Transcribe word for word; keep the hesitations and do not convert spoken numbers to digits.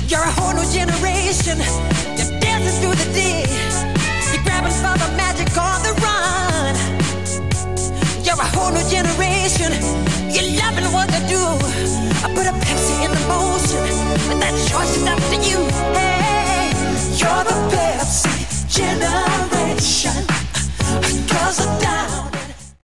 You're a whole new generation. You're dancing through the day. You're grabbing for the magic on the run. You're a whole new generation. You're loving what you do. I put a Pepsi in the motion, but that choice is up to you. Hey.